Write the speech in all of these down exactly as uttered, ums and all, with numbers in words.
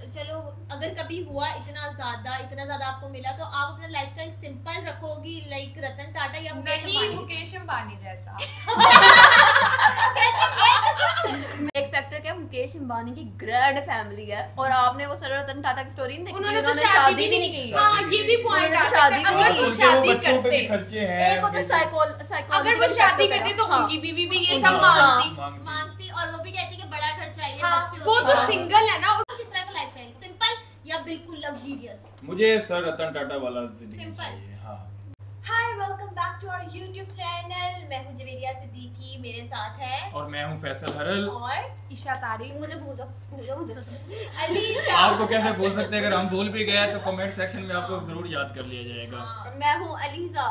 चलो अगर कभी हुआ इतना ज्यादा इतना ज्यादा आपको मिला तो आप अपना लाइफस्टाइल सिंपल रखोगी लाइक रतन टाटा या मुकेश अंबानी? मुकेश अंबानी जैसा। एक फैक्टर क्या, मुकेश अंबानी की ग्रैंड फैमिली है और आपने वो सर रतन टाटा की स्टोरी नहीं देखी? उन्होंने तो शादी भी नहीं की। हाँ ये भी पॉइंट आ सकता है, अगर वो शादी करते एक होता साइकोल साइकोलॉजी, अगर वो शादी करते तो उनकी बीवी भी ये सब मांगती मांगती और वो भी कहती कि बड़ा खर्चा है, हाँ, बच्चे वो तो सिंगल है ना। किस तरह का लाइफस्टाइल, सिंपल या बिल्कुल लग्जरियस? मुझे सर रतन टाटा वाला सिंपल। हाँ। Hi welcome back to our YouTube channel. मैं हूं जवेरिया सिद्दीकी, मेरे साथ है और मैं हूं फैसल हरल और ईशा तारी। मुझे भूलो भूलो मुझे अलीजा। आपको कैसे भूल सकते हैं? अगर हम भूल भी गए तो कमेंट सेक्शन में आपको जरूर याद कर लिया जाएगा। मैं हूं अलीजा।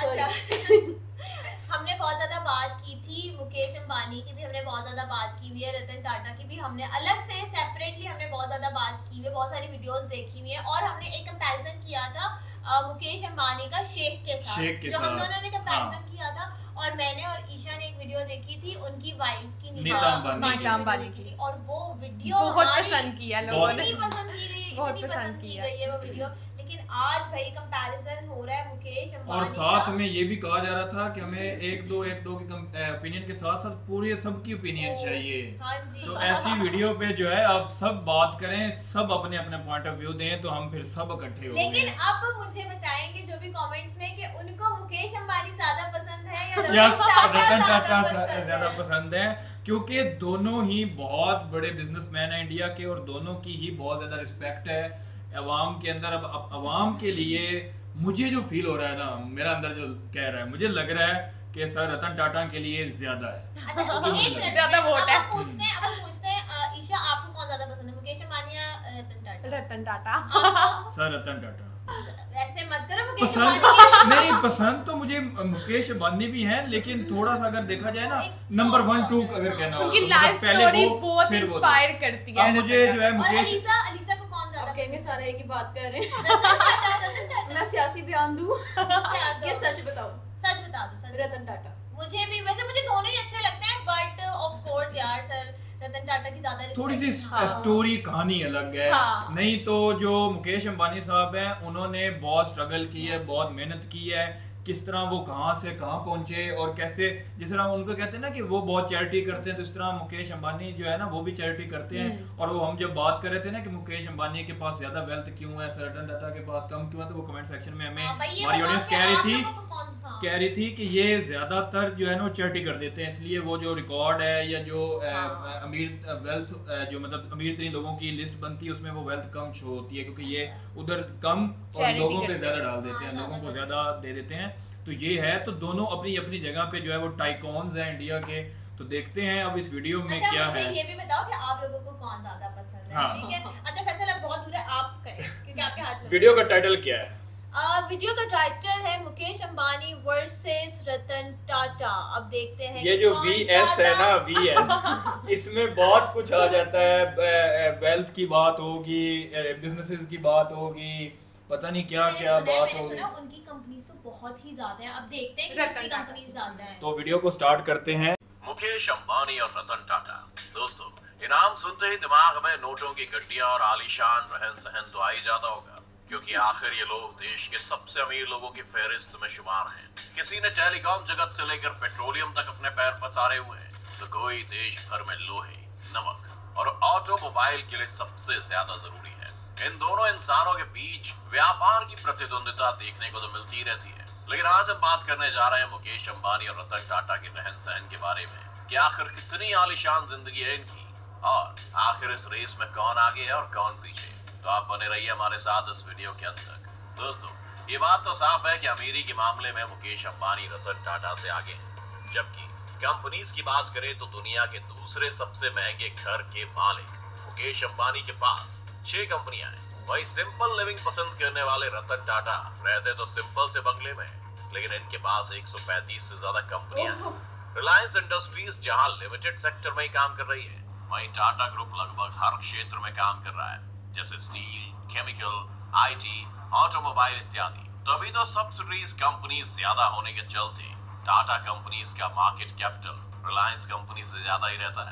अच्छा हमने बहुत ज्यादा बात की थी मुकेश अंबानी की भी, हमने बहुत ज्यादा बात की हुई है, रतन टाटा की भी हमने अलग से सेपरेटली हमने बहुत ज्यादा बात की हुई है, बहुत सारी वीडियोस देखी हुई है और हमने एक कंपैरिजन किया था आ, मुकेश अंबानी का शेख के साथ, शेख के जो साथ। हम दोनों ने कंपैरिजन हाँ। किया था और मैंने और ईशा ने एक वीडियो देखी थी उनकी वाइफ की, नीता अंबानी नीता अंबानी देखी थी और वो वीडियो बहुत पसंद किया लोगों ने, इतनी पसंद की गई बहुत इतनी पसंद पसंद की किया। गई है वो वीडियो। लेकिन आज भाई कंपैरिजन हो रहा है मुकेश अंबानी और साथ का। में ये भी कहा जा रहा था कि हमें एक दो एक दो की ओपिनियन के साथ साथ पूरी सबकी ओपिनियन चाहिए। हाँ जी। तो ऐसी वीडियो पे जो है आप सब बात करें, सब अपने अपने पॉइंट ऑफ व्यू दें तो हम फिर सब इकट्ठे होंगे। लेकिन अब मुझे बताएंगे जो भी कमेंट्स में कि उनको मुकेश अंबानी ज्यादा पसंद है या या रतन टाटा रतन ज्यादा टाटा पसंद है? ज्यादा पसंद है, क्योंकि दोनों ही बहुत बड़े बिजनेसमैन हैं इंडिया के और दोनों की ही बहुत ज्यादा रिस्पेक्ट है अवाम के अंदर। अब अब अवाम के लिए मुझे जो फील हो रहा है ना, मेरा अंदर जो कह रहा है, मुझे लग रहा है कि सर रतन टाटा के लिए ज्यादा है। अच्छा एक मिनट ज्यादा वोट अब है। हम पूछते हैं अब हम पूछते हैं अ, ईशा आपको कौन ज्यादा पसंद है, मुकेश अंबानी या रतन टाटा? रतन टाटा। आपको? सर रतन टाटा। ऐसे मत करो मुकेश पसंद अंबानी नहीं, पसंद तो मुझे मुकेश अंबानी भी हैं, लेकिन थोड़ा सा अगर देखा जाए ना नंबर वन टू अगर कहना हो उनकी तो लाइफ मतलब पहले स्टोरी वो, बहुत फिर वो। इंस्पायर करती है। अब मुझे जो है और मुकेश अलीजा अलीजा को कौन ज्यादा अब कहेंगे सारे एक ही बात कर रहे हैं। रतन टाटा रतन टाटा मैं सियासी बयान दूं क्या कि दो? सच बताऊं? सच बता दो सच। रतन टाटा। मुझे भी वैसे मुझे दोनों ही अच्छे लगते हैं बट ऑफ कोर्स यार सर रतन टाटा की ज्यादा थोड़ी सी respect है। स्टोरी कहानी अलग है। हाँ। नहीं तो जो मुकेश अंबानी साहब हैं उन्होंने बहुत स्ट्रगल की है, बहुत मेहनत की है, किस तरह वो कहाँ से कहाँ पहुंचे और कैसे, जिस तरह उनको कहते हैं ना कि वो बहुत चैरिटी करते हैं, तो इस तरह मुकेश अंबानी जो है ना वो भी चैरिटी करते हैं। और वो हम जब बात कर रहे थे ना कि मुकेश अंबानी के पास ज्यादा वेल्थ क्यों है, सर रतन टाटा के पास कम क्यों है, तो वो कमेंट सेक्शन में हमें हाँ, भाई ये हमारी बताओ ऑडियंस कि कह रही आप थी लोगों को कौन- हाँ। कह रही थी कि ये ज्यादातर जो है ना चैरिटी कर देते हैं, इसलिए वो जो रिकॉर्ड है या जो अ, हाँ। अमीर वेल्थ जो मतलब अमीर तरीन लोगों की लिस्ट बनती है उसमें वो वेल्थ कम शो होती है, क्योंकि ये उधर कम और Charity लोगों पे करते ज्यादा हैं। डाल देते हैं, हाँ, लोगों को ज्यादा ज्यादा दे देते हैं। तो ये है, तो दोनों अपनी अपनी जगह पे जो है वो टाइकॉन्स हैं इंडिया के। तो देखते हैं अब इस वीडियो में अच्छा क्या मुझे है। ये भी बताओ कि आप लोगों को कौन ज्यादा पसंद है? हाँ। ठीक है अच्छा फैसल अब बहुत दूर है, आप करें क्योंकि आपके हाथ में वीडियो का टाइटल क्या है? आ, वीडियो का टाइटल है मुकेश अंबानी वर्सेस रतन टाटा। अब देखते हैं ये कि जो कौन वी एस है ज्यादा- ना, वी एस इसमें बहुत कुछ आ जाता है। वेल्थ की बात होगी, बिजनेसेस की बात होगी, पता नहीं क्या मैंने क्या सुना है, बात मैंने होगी। सुना उनकी कंपनीज तो बहुत ही ज्यादा हैं। अब देखते हैं कि रतन किसकी टाटा। कंपनीज ज्यादा हैं। तो वीडियो को स्टार्ट करते हैं। मुकेश अंबानी और रतन टाटा। दोस्तों, इनाम सुनते ही दिमाग में नोटों की गड्डियां और आलीशान रहन सहन तो आ ही जाता होगा, क्योंकि आखिर ये लोग देश के सबसे अमीर लोगों की फहरिस्त में शुमार हैं। किसी ने टेलीकॉम जगत से लेकर पेट्रोलियम तक अपने पैर पसारे हुए हैं, तो कोई देश भर में लोहे, नमक और ऑटोमोबाइल के लिए सबसे ज्यादा जरूरी है। इन दोनों इंसानों के बीच व्यापार की प्रतिद्वंदिता देखने को तो मिलती रहती है, लेकिन आज हम बात करने जा रहे हैं मुकेश अंबानी और रतन टाटा के रहन सहन के बारे में कि आखिर कितनी आलीशान जिंदगी है इनकी और आखिर इस रेस में कौन आगे है और कौन पीछे। तो आप बने रहिए हमारे साथ इस वीडियो के अंत तक। दोस्तों, ये बात तो साफ है कि अमीरी के मामले में मुकेश अंबानी रतन टाटा से आगे हैं, जबकि कंपनीज की बात करें तो दुनिया के दूसरे सबसे महंगे घर के मालिक मुकेश अंबानी के पास छह कंपनियां हैं। वही सिंपल लिविंग पसंद करने वाले रतन टाटा रहते तो सिंपल से बंगले में, लेकिन इनके पास एक सौ पैंतीस से ज्यादा कंपनियां हैं। रिलायंस इंडस्ट्रीज जहां लिमिटेड सेक्टर में ही काम कर रही है, वहीं टाटा ग्रुप लगभग हर क्षेत्र में काम कर रहा है, जैसे स्टील, केमिकल, आईटी, ऑटोमोबाइल इत्यादि। तभी तो सब्सिडीज कंपनी ज्यादा होने के चलते टाटा कंपनीज का मार्केट कैपिटल रिलायंस कंपनी से ज्यादा ही रहता है।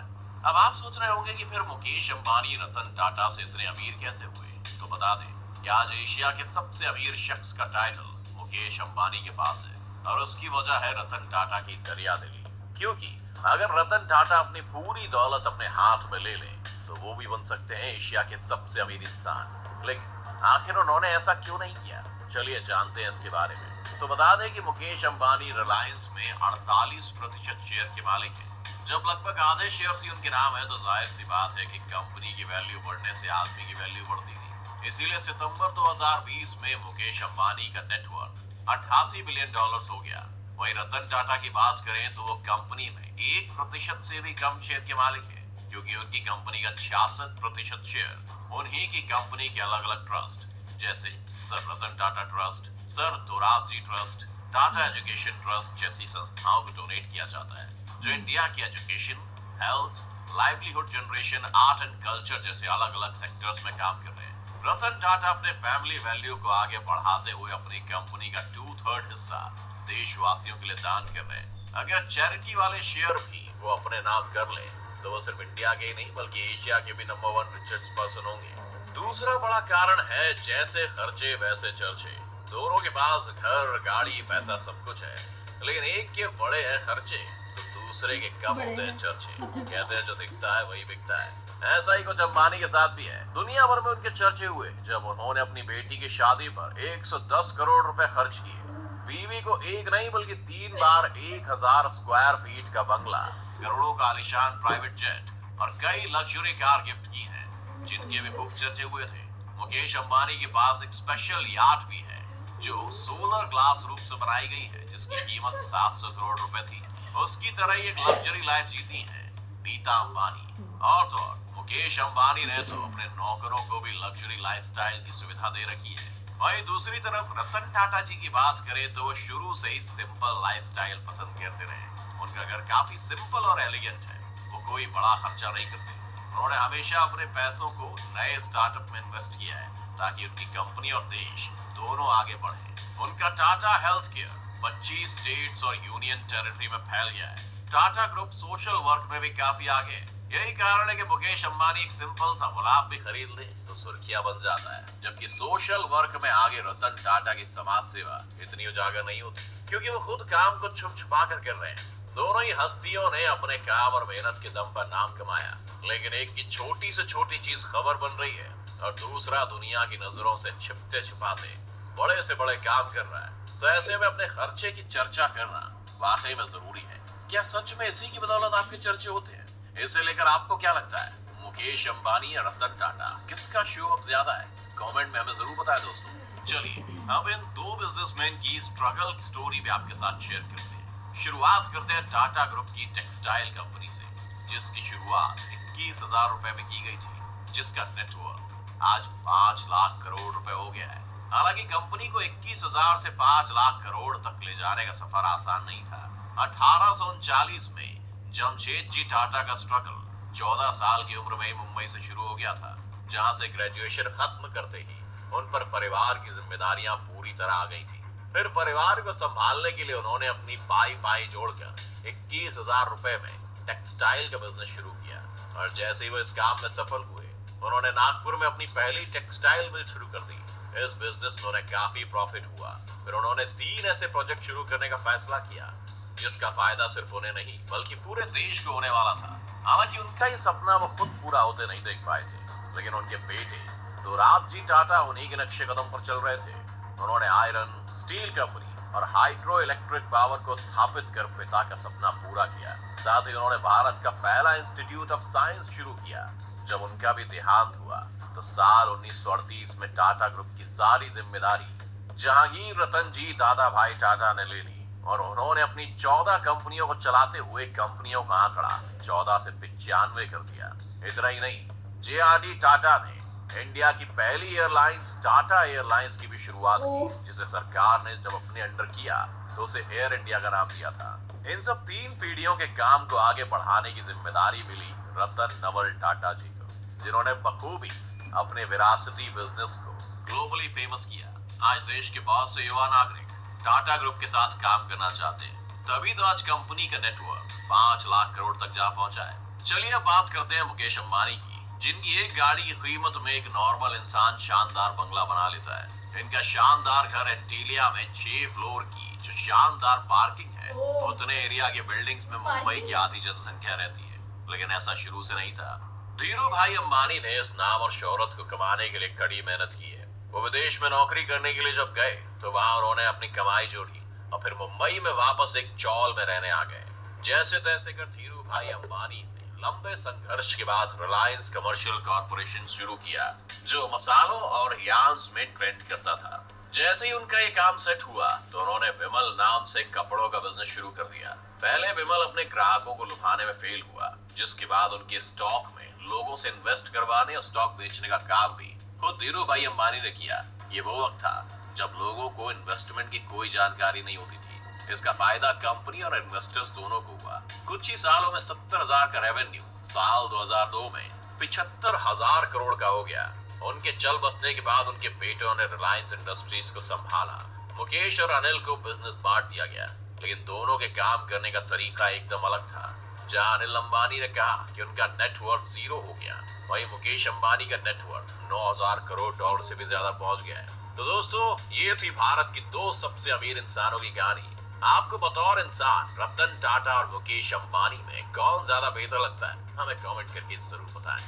अब आप सोच रहे होंगे कि फिर मुकेश अंबानी रतन टाटा से इतने अमीर कैसे हुए। तो बता दें कि आज एशिया के सबसे अमीर शख्स का टाइटल मुकेश अंबानी के पास है, और उसकी वजह है रतन टाटा की दरियादिली। क्योंकि अगर रतन टाटा अपनी पूरी दौलत अपने हाथ में ले लें तो वो भी बन सकते हैं एशिया के सबसे अमीर इंसान। लेकिन आखिर उन्होंने ऐसा क्यों नहीं किया, चलिए जानते हैं इसके बारे में। तो बता दें कि मुकेश अंबानी रिलायंस में अड़तालीस प्रतिशत शेयर के मालिक हैं। जब लगभग आधे शेयर ही उनके नाम है तो जाहिर सी बात है कि कंपनी की वैल्यू बढ़ने से आदमी की वैल्यू बढ़ती थी। इसीलिए सितंबर दो हज़ार बीस में मुकेश अंबानी का नेटवर्थ अट्ठासी बिलियन डॉलर्स हो गया। वहीं रतन टाटा की बात करें तो वो कंपनी में एक प्रतिशत से भी कम शेयर के मालिक है, क्योंकि उनकी कंपनी का छियासठ प्रतिशत शेयर उन्हीं की कंपनी के अलग अलग ट्रस्ट जैसे sir Ratan Tata trust, sir Dorabji trust, Tata education trust जैसी संस्थाओं को डोनेट किया जाता है, जो इंडिया की education, health, livelihood generation, art and culture जैसे अलग अलग सेक्टर्स में काम कर रहे हैं। रतन टाटा अपने फैमिली वैल्यू को आगे बढ़ाते हुए अपनी कंपनी का टू थर्ड हिस्सा देशवासियों के लिए दान कर रहे हैं। अगर चैरिटी वाले शेयर भी वो अपने नाम कर ले तो वो सिर्फ इंडिया के ही नहीं बल्कि एशिया के भी नंबर वन रिचेस्ट पर्सन होंगे। दूसरा बड़ा कारण है जैसे खर्चे वैसे चर्चे। दोनों के पास घर, गाड़ी, पैसा सब कुछ है, लेकिन एक के बड़े हैं खर्चे तो दूसरे के कम होते हैं चर्चे। कहते हैं जो दिखता है वही बिकता है। ऐसा ही कुछ अंबानी के साथ भी है। दुनिया भर में उनके चर्चे हुए जब उन्होंने अपनी बेटी की शादी पर एक सौ दस करोड़ रुपए खर्च किए। बीवी को एक नहीं बल्कि तीन बार एक हजार स्क्वायर फीट का बंगला, करोड़ों का आलीशान प्राइवेट जेट और कई लग्जरी कार गिफ्ट की हैं, जिनके भी खूब चर्चे हुए थे। मुकेश अंबानी के पास एक स्पेशल याट भी है जो सोलर ग्लास रूफ से बनाई गई है, जिसकी कीमत सात सौ करोड़ रुपए थी। उसकी तरह ही एक लग्जरी लाइफ जीती है नीता अंबानी। और तो और मुकेश अंबानी ने तो अपने नौकरों को भी लग्जरी लाइफस्टाइल की सुविधा दे रखी है। वहीं दूसरी तरफ रतन टाटा जी की बात करें तो वो शुरू से ही सिंपल लाइफस्टाइल पसंद करते रहे। उनका घर काफी सिंपल और एलिगेंट है। वो कोई बड़ा खर्चा नहीं करते। उन्होंने हमेशा अपने पैसों को नए स्टार्टअप में इन्वेस्ट किया है ताकि उनकी कंपनी और देश दोनों आगे बढ़े। उनका टाटा हेल्थ केयर पच्चीस स्टेट्स और यूनियन टेरिटरी में फैल गया है। टाटा ग्रुप सोशल वर्क में भी काफी आगे है। यही कारण है कि मुकेश अंबानी एक सिंपल सा गुलाब भी खरीद ले तो सुर्खियां बन जाता है, जबकि सोशल वर्क में आगे रतन टाटा की समाज सेवा इतनी उजागर नहीं होती, क्योंकि वो खुद काम को छुप छुपा कर कर रहे हैं। दोनों ही हस्तियों ने अपने काम और मेहनत के दम पर नाम कमाया, लेकिन एक की छोटी से छोटी चीज खबर बन रही है और दूसरा दुनिया की नजरों से छिपते छिपाते बड़े से बड़े काम कर रहा है। तो ऐसे में अपने खर्चे की चर्चा करना वाकई में जरूरी है। क्या सच में इसी की बदौलत आपके चर्चे होते हैं? इसे लेकर आपको क्या लगता है? मुकेश अंबानी या रतन टाटा, किसका शो अब ज्यादा है? कमेंट में हमें जरूर बताएं दोस्तों। चलिए अब इन दो बिजनेसमैन की स्ट्रगल की स्टोरी भी आपके साथ शेयर करते हैं। शुरुआत करते हैं टाटा ग्रुप की टेक्सटाइल कंपनी से, जिसकी शुरुआत इक्कीस हजार रुपए में की गई थी, जिसका नेटवर्थ आज पांच लाख करोड़ रुपए हो गया है। हालांकि कंपनी को इक्कीस हजार से पांच लाख करोड़ तक ले जाने का सफर आसान नहीं था। अठारह सौ उनचालीस में जमशेदजी टाटा का स्ट्रगल चौदह साल की उम्र में मुंबई से शुरू हो गया था, जहां से ग्रेजुएशन खत्म करते ही उन पर परिवार की जिम्मेदारियां पूरी तरह आ गई थी। फिर परिवार को संभालने के लिए उन्होंने अपनी पाई पाई जोड़कर इक्कीस हजार रुपए में टेक्सटाइल का बिजनेस शुरू किया, और जैसे ही वो इस काम में सफल हुए उन्होंने नागपुर में अपनी पहली टेक्सटाइल मिल शुरू कर दी। इस बिजनेस में उन्हें काफी प्रॉफिट हुआ। फिर उन्होंने तीन ऐसे प्रोजेक्ट शुरू करने का फैसला किया जिसका फायदा सिर्फ उन्हें नहीं बल्कि पूरे देश को होने वाला था। हालांकि उनका ये सपना वो खुद पूरा होते नहीं देख पाए थे, लेकिन उनके बेटे दोराबजी टाटा उन्हीं के नक्शे कदम पर चल रहे थे। उन्होंने आयरन, स्टील कंपनी और हाइड्रो इलेक्ट्रिक पावर को स्थापित कर पिता का सपना पूरा किया। साथ ही उन्होंने भारत का पहला इंस्टीट्यूट ऑफ साइंस शुरू किया। जब उनका भी देहांत हुआ तो साल उन्नीस सौ अड़तीस में टाटा ग्रुप की सारी जिम्मेदारी जहांगीर रतन जी दादा भाई टाटा ने ले ली, और उन्होंने अपनी चौदह कंपनियों को चलाते हुए कंपनियों का आंकड़ा चौदह से पिचानवे कर दिया। इतना ही नहीं, जे आर डी टाटा ने इंडिया की पहली एयरलाइंस टाटा एयरलाइंस की भी शुरुआत की, जिसे सरकार ने जब अपने अंडर किया तो उसे एयर इंडिया का नाम दिया था। इन सब तीन पीढ़ियों के काम को आगे बढ़ाने की जिम्मेदारी मिली रतन नवल टाटा जी को, जिन्होंने बखूबी अपने विरासती बिजनेस को ग्लोबली फेमस किया। आज देश के बहुत से युवा नागरिक टाटा ग्रुप के साथ काम करना चाहते हैं, तभी तो आज कंपनी का नेटवर्क पांच लाख करोड़ तक जा पहुंचा है। चलिए अब बात करते हैं मुकेश अंबानी की, जिनकी एक गाड़ी की कीमत में एक नॉर्मल इंसान शानदार बंगला बना लेता है। इनका शानदार घर एंटीलिया में छह फ्लोर की जो शानदार पार्किंग है, उतने एरिया के बिल्डिंग्स में मुंबई की आधी जनसंख्या रहती है। लेकिन ऐसा शुरू से नहीं था। धीरू भाई अंबानी ने इस नाम और शोहरत को कमाने के लिए कड़ी मेहनत की है। वो विदेश में नौकरी करने के लिए जब गए तो वहाँ उन्होंने अपनी कमाई जोड़ी और फिर मुंबई में वापस एक चौल में रहने आ गए। जैसे तैसे कर धीरू भाई अंबानी ने लंबे संघर्ष के बाद रिलायंस कमर्शियल कॉर्पोरेशन शुरू किया, जो मसालों और यार्न्स में ट्रेंड करता था। जैसे ही उनका ये काम सेट हुआ तो उन्होंने विमल नाम से कपड़ों का बिजनेस शुरू कर दिया। पहले विमल अपने ग्राहकों को लुभाने में फेल हुआ, जिसके बाद उनके स्टॉक में लोगों से इन्वेस्ट करवाने और स्टॉक बेचने का काम भी खुद धीरू भाई अंबानी ने किया। ये वो वक्त था जब लोगों को इन्वेस्टमेंट की कोई जानकारी नहीं होती थी। इसका फायदा कंपनी और इन्वेस्टर्स दोनों को हुआ। कुछ ही सालों में सत्तर हजार का रेवेन्यू साल दो हजार दो में पिछहत्तर हजार करोड़ का हो गया। उनके चल बसने के बाद उनके बेटों ने रिलायंस इंडस्ट्रीज को संभाला। मुकेश और अनिल को बिजनेस बांट दिया गया, लेकिन दोनों के काम करने का तरीका एकदम अलग था। जहां अनिल अंबानी ने कहा कि उनका नेटवर्थ जीरो हो गया, वहीं मुकेश अंबानी का नेटवर्थ नौ हजार करोड़ डॉलर से भी ज्यादा पहुंच गया है। तो दोस्तों, ये थी भारत की दो सबसे अमीर इंसानों की कहानी। आपको बतौर इंसान रतन टाटा और मुकेश अंबानी में कौन ज्यादा बेहतर लगता है? हमें कमेंट करके जरूर बताएं।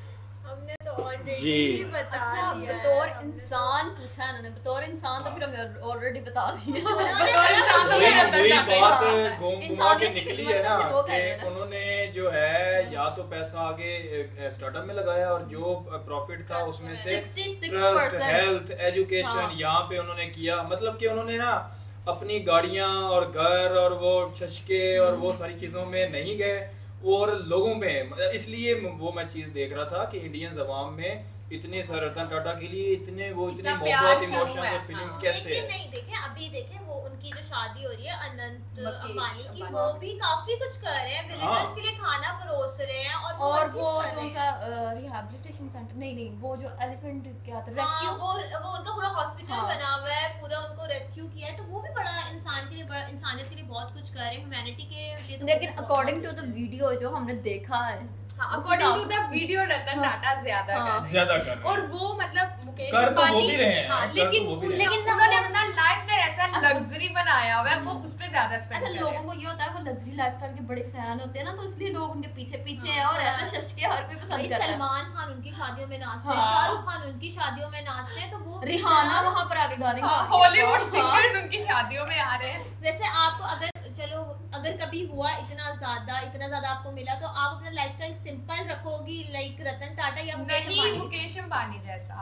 हमने तो ऑलरेडी जी। बता अच्छा, दिया है। बतौर इंसान पूछा इन्होंने, बतौर इंसान तो फिर हमने ऑलरेडी बता दिया। बतौर इंसान तो वही मैं वही रतन बात टाटा घूम घुमा के इंसानियत की निकली खिदमत है ना तो फिर वो कह कि रहे हैं ना। उन्होंने जो है या तो पैसा आगे स्टार्टअप में लगाया और जो प्रॉफिट था उसमें से छियासठ ट्रस्ट, परसेंट हेल्थ, एजुकेशन हाँ। यहाँ पे उन्होंने किया। मतलब कि उन्होंने ना अपनी गाड़ियां और घर और वो चश्के और वो सारी चीजों में नहीं गए और लोगों में, इसलिए वो मैं चीज देख रहा था कि इंडियन अवाम में इतने सर रतन टाटा के लिए इतने वो इतने इतना प्यार मोहब्बत, शुरू इमोशन है। और फीलिंग्स हाँ, कैसे लेकिन है। नहीं देखे अभी देखे वो उनकी जो शादी हो रही है अनंत मुकेश अंबानी की, अंबानी। वो भी काफी कुछ कर रहे हैं, विलेजर्स हाँ। के लिए खाना परोस रहे हैं और वो और हर चीज़ वो कर जो रहे सा हैं। रिहैबिलिटेशन सेंटर, नहीं नहीं वो जो एलिफेंट क्या था, हाँ, रेस्क्यू, वो वो उनका पूरा हॉस्पिटल हाँ। बना हुआ है, पूरा उनको रेस्क्यू किया है, तो वो भी बड़ा इंसान के लिए, बड़ा इंसानियत के लिए बहुत कुछ कर रहे हैं, ह्यूमैनिटी के लिए तो लेकिन बहुत अकॉर्डिंग टू कुछ द है। वीडियो जो हमने देखा है, हाँ, उस अकॉर्डिंग टू हिसाब द वीडियो रतन हाँ। टाटा ज्यादा हाँ। कर रहे हैं। ज्यादा कर रहे हैं। और वो मतलब मुकेश कर तो वो अंबानी- भी रहे हैं, हाँ, कर तो लेकिन वो भी उन- रहे हैं। लेकिन उन्होंने अपना लाइफस्टाइल ऐसा लग्जरी बनाया हुआ है, वो उस पे ज्यादा स्पेंड अच्छा कर रहे लोगों हैं। को ये होता है वो लग्जरी लाइफस्टाइल के बड़े फैन होते हैं ना, तो इसलिए लोग उनके पीछे पीछे हाँ, हैं और हाँ। ऐसे शशके हर कोई भाई पसंद करता है। सलमान खान उनकी शादियों में नाचते हैं, हाँ। शाहरुख खान उनकी शादियों में नाचते हैं, तो वो भी रिहाना ज़रा- वहाँ पर आके गाने गा हाँ, रही है। हॉलीवुड हाँ। सिंगर्स उनकी शादियों में आ रहे हैं। वैसे आपको अगर चलो अगर कभी हुआ इतना ज्यादा इतना ज्यादा आपको मिला तो आप अपना लाइफस्टाइल सिंपल रखोगी लाइक रतन टाटा या मुकेश नहीं अंबानी? मुकेश अंबानी जैसा।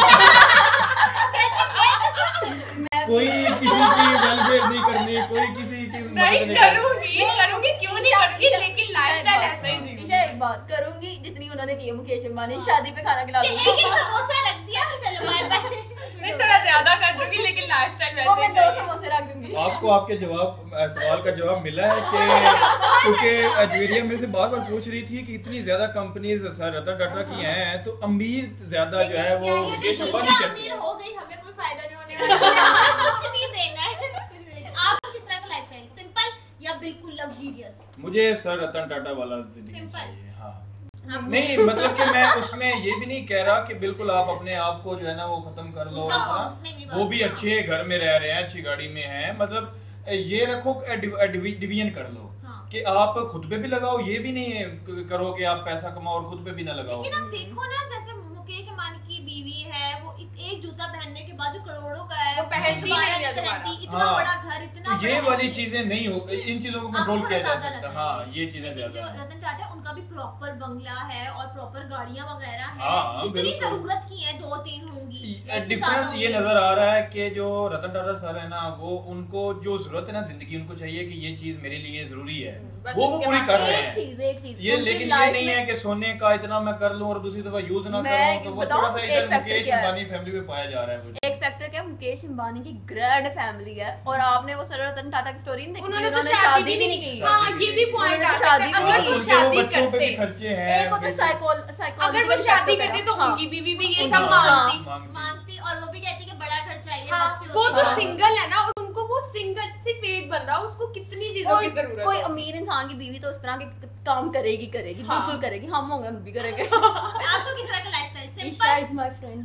कोई किसी की वेलफेयर नहीं करनी, कोई किसी की मदद नहीं नहीं करनी। करूंगी करूंगी क्यों नहीं करूंगी, लेकिन लाइफस्टाइल ऐसा ही जीऊंगी। ईशा एक बात करूंगी जितनी उन्होंने की है मुकेश अंबानी, शादी पे खाना खिला कि दूंगी। एक एक समोसा रख दिया चलो बाय बाय। मैं थोड़ा ज्यादा कर दूंगी, लेकिन लाइफस्टाइल वो वैसे मैं ही दो चाहिए। समोसे रख दूंगी। आपको आपके जवाब अ, सवाल का जवाब मिला है कि क्योंकि अजवेरिया मेरे से बार बार पूछ रही थी कि इतनी ज्यादा कंपनीज सर रतन टाटा की हैं तो अमीर ज्यादा जो है वो मुकेश अंबानी ईशा कैसे अमीर है? हो गई, हमें कोई फायदा नहीं होने वाला, कुछ नहीं देना है, कुछ नहीं देना। आपको किस तरह का लाइफस्टाइल, सिंपल या बिल्कुल लग्जरियस? मुझे सर रतन टाटा वाला जिंदगी सिंपल। चाहिए। हाँ हाँ। नहीं मतलब कि मैं उसमें ये भी नहीं कह रहा कि बिल्कुल आप अपने आप को जो है ना वो खत्म कर लो, उनका है ना? बहुत- नहीं, नहीं, वो भी हाँ। अच्छे घर में रह रहे हैं, अच्छी गाड़ी में हैं, मतलब ये रखो डिवीजन कर लो हाँ। कि आप खुद पे भी लगाओ, ये भी नहीं करो कि आप पैसा कमाओ और खुद पे भी ना लगाओ। लेकिन आप देखो ना, जैसे मुकेश अंबानी की बीवी है, वो इत- एक जूता पहनने के बाद जो करोड़ों का है वो पहनती दोबारा नहीं है नहीं दोबारा। पहनती, इतना हाँ। बड़ा घर, इतना तो ये बड़ा वाली ऐसे- चीजें नहीं हो, इन चीजों को आपको कंट्रोल थोड़ा किया जा ज्यादा सकता है। लगता हाँ है। ये चीजें लेकिन ज्यादा जो हैं। रतन टाटा है, उनका भी प्रॉपर बंगला है और प्रॉपर गाड़ियां वगैरह हैं, हाँ, जितनी बिल्कुल। जरूरत की है दो तीन होंगी, ऐसे डिफरेंस ज्यादा ये होंगी। नजर आ रहा है कि जो रतन टाटा सर है ना, वो उनको जो जरूरत है ना जिंदगी, उनको चाहिए कि ये चीज मेरे लिए जरूरी है, बस वो वो उनके पूरी पास कर रहे एक हैं। चीज एक चीज ये उनकी लेकिन ये life नहीं में- है कि सोने का इतना मैं कर लूं और दूसरी दफा यूज ना मैं करूं, तो वो बताऊं, थोड़ा सा एक इधर फैक्टर मुकेश क्या है? अंबानी फैमिली में पाया जा रहा है मुझे। एक फैक्टर क्या, मुकेश अंबानी की ग्रैंड फैमिली है और आपने वो सर रतन टाटा की स्टोरी नहीं देखी? उन्होंने तो शादी भी नहीं की। हाँ, ये भी पॉइंट आ सकता है। शादी अगर भी वो नहीं उनके वो शादी बच्चों पे भी करते, खर्चे हैं। एक होता साइकोल साइकोलॉजी, अगर वो शादी करते तो उनकी बीवी भी ये सब हाँ, मांगती। मांगती। मांगती, और वो भी कहती कि बड़ा घर चाहिए, हाँ, बच्चे वो होते तो हैं। सिंगल है ना, और उनको वो सिंगल सिर्फ एक बंदा, उसको कितनी चीजों की जरूरत कोई है। अमीर इंसान की बीवी तो इस तरह के काम करेगी करेगी हाँ। बिल्कुल करेगी, हम होंगे हम भी करेंगे। आपको किस तरह का lifestyle? Isha simple. Is my friend.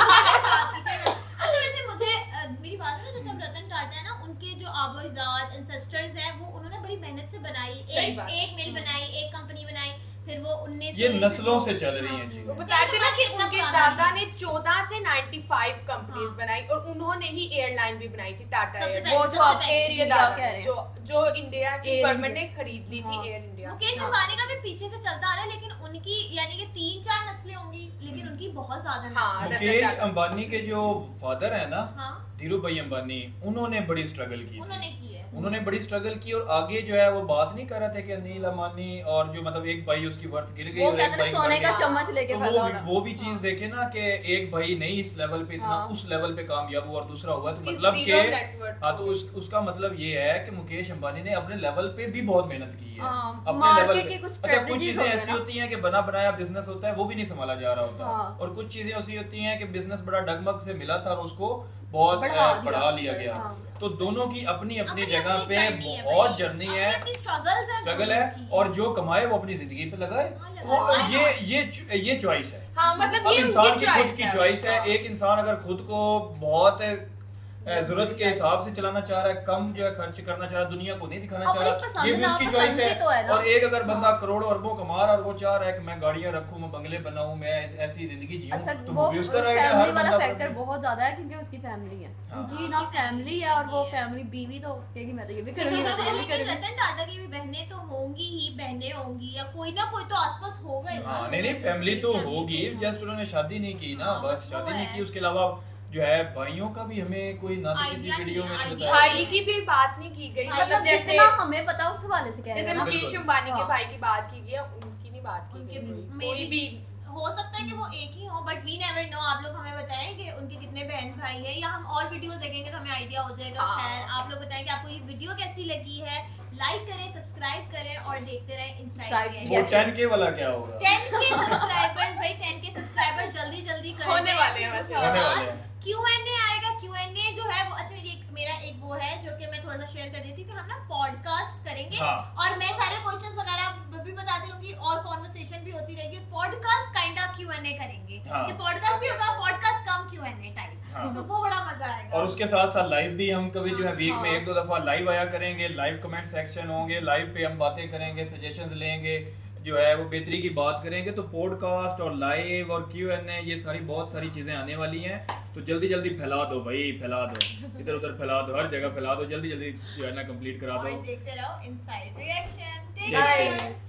अच्छा वैसे मुझे अ, मेरी बात सुनो, जैसे अब रतन टाटा है ना, उनके जो आबो अजदाद एंसेस्टर्स हैं वो उन्होंने बड़ी मेहनत से बनाई, सही एक बात। एक मिल बनाई, एक कंपनी बनाई, फिर वो उन्नीस ये नस्लों से चल रही हैं वो चीजें। बताते ना कि इतना उनके पुराना दादा नहीं ने चौदह से पचानवे कंपनीज हाँ। बनाई और उन्होंने ही एयरलाइन भी बनाई थी, टाटा सबसे एयरलाइन। वो पहले- जो आप सबसे एयर पहले- उनके इंडिया दादा कह ने, रहे हैं, जो जो इंडिया की Air गवर्नमेंट ने India। खरीद ली थी हाँ। Air India. मुकेश हाँ। अंबानी का भी पीछे से चलता आ रहा है, लेकिन उनकी यानी कि तीन चार नस्लें होंगी, लेकिन उनकी बहुत ज्यादा हाँ, नस्लें हैं। मुकेश टाटा। अंबानी के जो फादर है ना, हाँ धीरू भाई अंबानी, उन्होंने बड़ी स्ट्रगल की थी। उन्होंने की है। उन्होंने बड़ी स्ट्रगल की और आगे जो है वो बात नहीं कर रहे थे कि अनिल अंबानी और जो मतलब एक भाई उसकी वर्थ गिर गई वो और एक कहते भाई हैं सोने बढ़ का गया। चम्मच लेके तो पैदा वो होना। वो भी चीज देखे ना कि एक भाई नहीं इस लेवल पे इतना हाँ। उस लेवल पे कामयाब हुआ और दूसरा हुआ, तो उसकी मतलब zero कि net worth हाँ, तो उस, उसका मतलब ये है कि मुकेश अंबानी ने अपने लेवल पे भी बहुत मेहनत की है। हाँ, अपने market लेवल पे की कुछ अच्छा, कुछ strategies चीजें होती है ऐसी ना। होती हैं कि बना बनाया बिजनेस होता है वो भी नहीं संभाला जा रहा होता, हाँ। और कुछ चीजें ऐसी होती हैं कि बिजनेस बड़ा डगमग से मिला था और उसको बहुत बढ़ा अ, दिया। बढ़ा लिया गया। हाँ। तो दोनों की अपनी अपनी अपनी जगह अपनी पे journey है बहुत भाई। जर्नी अपनी है, अपनी struggles हैं स्ट्रगल दोनों है, की। और जो कमाए वो अपनी जिंदगी पे लगाए। हाँ, लगाए। और Why ये not? ये ये चॉइस है। हाँ, मतलब अब ये इंसान उनकी की खुद choice की है। चॉइस है। हाँ। एक इंसान अगर खुद को बहुत अ, जरूरत के हिसाब से चलाना चाह रहा है, कम जो है खर्च करना चाह रहा है, दुनिया को नहीं दिखाना चाह अपनी रहा, पसंद ये भी उसकी नापसंद चॉइस भी है। तो है ना। और एक अगर बंदा करोड़ों अरबों कमा रहा है और वो चाह रहा है कि मैं गाड़ियां रखूं, मैं बंगले बनाऊं, मैं ऐसी जिंदगी जीऊं, अच्छा तो वो वो भी उसका राइट है। फैमिली हर वाला बंदा फैक्टर अपनी- बहुत ज्यादा है क्योंकि उसकी फैमिली है, हाँ। उनकी ना फैमिली है और वो फैमिली बीवी तो कहेगी मैं तो ये भी करूंगी, मैं तो ये भी लेकिन करूंगी। रतन टाटा की भी बहनें तो होंगी ही, बहनें होंगी या कोई ना कोई तो आसपास होगा ही ना। हाँ, तो नहीं नहीं वैसे फैमिली तो family होगी, तो- जस्ट उन्होंने शादी नहीं की ना, हाँ, बस बस शादी वो नहीं है। की। उसके अलावा जो है भाइयों का भी हमें कोई ना तो किसी Idea वीडियो नहीं में है, नहीं idea बताया। भाई की भी बात नहीं की गई, भाई मतलब मतलब जैसे जितना हमें पता उस हवाले से कह रहे जैसे हैं ना। मुकेश बिल्कुल। अंबानी के हाँ। भाई की बात की गई है, उनकी नहीं बात की उनके गई भी- कोई maybe- भी। हो सकता है कि वो एक ही हो, बट वी नेवर नो। आप लोग हमें बताएं कि उनके कितने बहन भाई हैं, या हम और वीडियोस देखेंगे तो हमें आइडिया हो जाएगा। हाँ। खैर आप लोग बताएं कि आपको ये वीडियो कैसी लगी है, लाइक करें, सब्सक्राइब करें और देखते रहें इनसाइड Inside वो टेन के वाला क्या होगा? टेन के सब्सक्राइबर्स भाई, टेन के सब्सक्राइबर जल्दी जल्दी कर होने दें। वाले हैं वैसे। उसके होने बाद वाले हैं। क्यू एंड ए आएगा। क्यू एंड ए जो है वो, अच्छा मेरी एक मेरा एक वो है जो कि मैं थोड़ा सा शेयर कर देती हूँ कि हम ना पॉडकास्ट करेंगे। हाँ। और मैं सारे क्वेश्चंस वगैरह भी बताती रहूंगी और कॉन्वर्सेशन भी होती रहेगी। Podcast kind of Q and A करेंगे हाँ। कि पॉडकास्ट भी होगा, podcast cum Q and A type. हाँ। तो वो बड़ा मजा आएगा। और उसके साथ साथ लाइव भी हम कभी जो है वीक में हाँ। एक दो दफा लाइव आया करेंगे, लाइव कमेंट सेक्शन होंगे, लाइव पे हम बातें करेंगे, सजेशंस लेंगे, जो है वो बेहतरी की बात करेंगे। तो पॉडकास्ट और लाइव और क्यू एन ए, ये सारी बहुत सारी चीजें आने वाली हैं, तो जल्दी जल्दी फैला दो भाई, फैला दो, इधर उधर फैला दो, हर जगह फैला दो, जल्दी जल्दी जो है ना कंप्लीट करा और दो। देखते रहो inside reaction. Take Yes. Care.